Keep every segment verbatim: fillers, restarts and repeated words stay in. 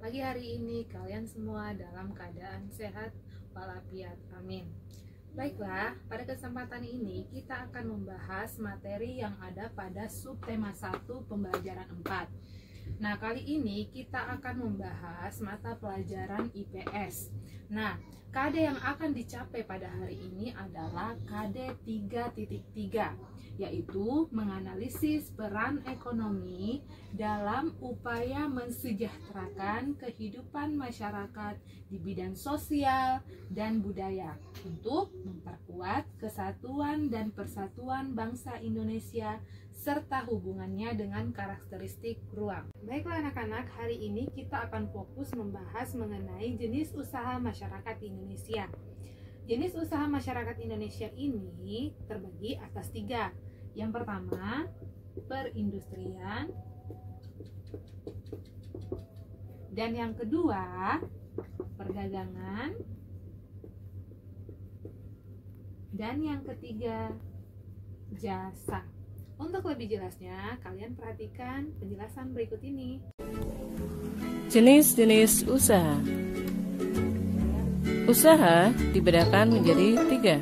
Pagi hari ini kalian semua dalam keadaan sehat walafiat. Amin. Baiklah, pada kesempatan ini kita akan membahas materi yang ada pada subtema satu pembelajaran empat. Nah, kali ini kita akan membahas mata pelajaran I P S. Nah, K D yang akan dicapai pada hari ini adalah K D tiga titik tiga, yaitu menganalisis peran ekonomi dalam upaya mensejahterakan kehidupan masyarakat di bidang sosial dan budaya untuk memperkuat kesatuan dan persatuan bangsa Indonesia serta hubungannya dengan karakteristik ruang. Baiklah anak-anak, hari ini kita akan fokus membahas mengenai jenis usaha masyarakat di Indonesia. Jenis usaha masyarakat Indonesia ini terbagi atas tiga. Yang pertama, perindustrian. Dan yang kedua, perdagangan. Dan yang ketiga, jasa. Untuk lebih jelasnya, kalian perhatikan penjelasan berikut ini. Jenis-jenis usaha. Usaha dibedakan menjadi tiga.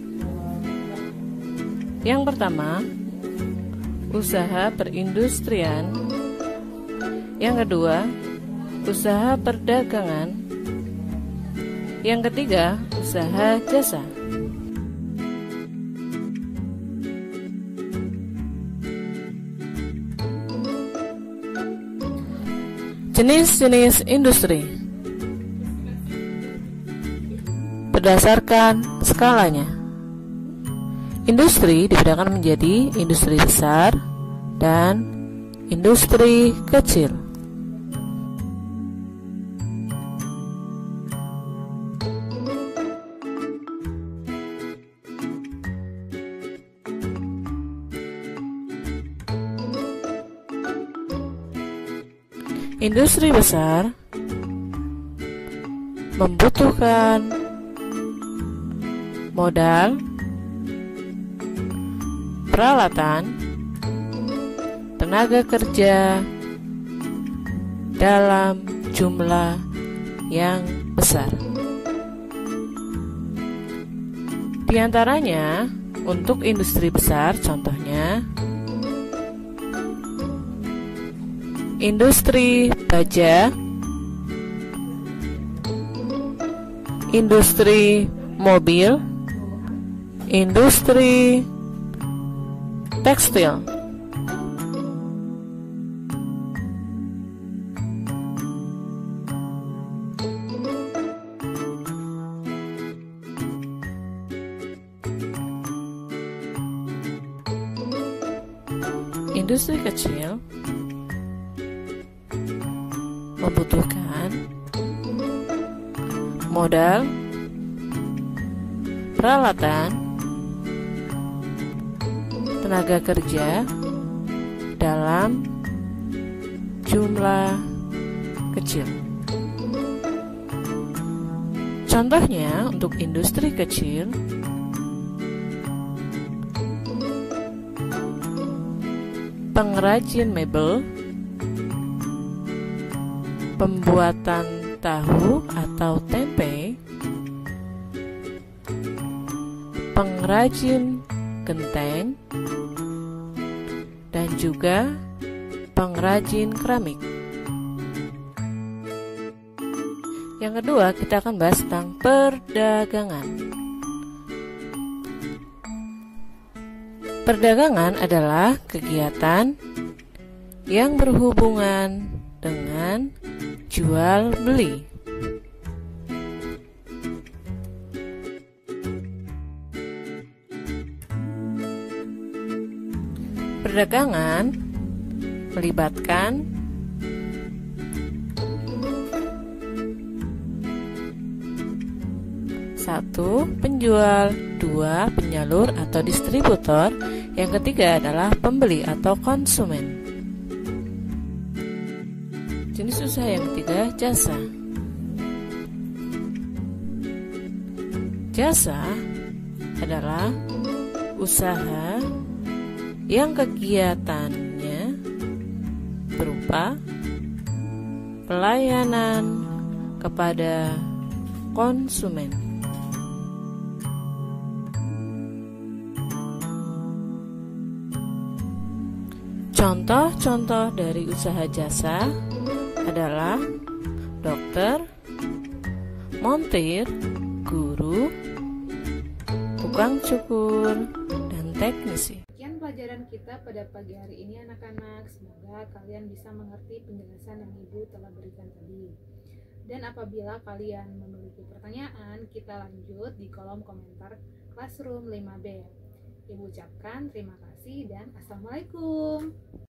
Yang pertama, usaha perindustrian. Yang kedua, usaha perdagangan. Yang ketiga, usaha jasa. Jenis-jenis industri berdasarkan skalanya. Industri dibedakan menjadi industri besar dan industri kecil. Industri besar membutuhkan modal, peralatan, tenaga kerja dalam jumlah yang besar. Di antaranya, untuk industri besar contohnya industri baja, industri mobil, industri tekstil. Industri kecil membutuhkan modal, peralatan, tenaga kerja dalam jumlah kecil. Contohnya untuk industri kecil, pengrajin mebel, pembuatan tahu atau tempe, pengrajin genteng, dan juga pengrajin keramik. Yang kedua, kita akan bahas tentang perdagangan. Perdagangan adalah kegiatan yang berhubungan dengan jual beli. Perdagangan melibatkan satu, penjual, dua, penyalur atau distributor, yang ketiga adalah pembeli atau konsumen. Jenis usaha yang ketiga, jasa. Jasa adalah usaha yang kegiatannya berupa pelayanan kepada konsumen. Contoh-contoh dari usaha jasa adalah dokter, montir, guru, tukang cukur, dan teknisi. Sekian pelajaran kita pada pagi hari ini anak-anak. Semoga kalian bisa mengerti penjelasan yang Ibu telah berikan tadi. Dan apabila kalian memiliki pertanyaan, kita lanjut di kolom komentar Classroom lima B. Ibu ucapkan terima kasih dan Assalamualaikum.